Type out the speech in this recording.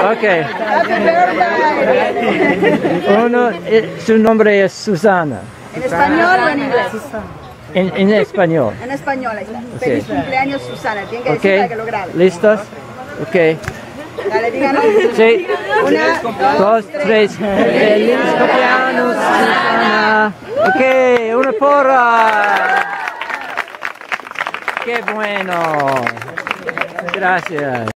Ok. Su nombre es Susana. ¿En español o en inglés? En español. En español, ahí está. Feliz cumpleaños, Susana. Tienen que Ok. decir para que lo grabe. ¿Listos? Ok. Dale, díganos. Sí. Una, Dos, tres. Feliz cumpleaños, Susana. Ok, una porra. Qué bueno. Gracias.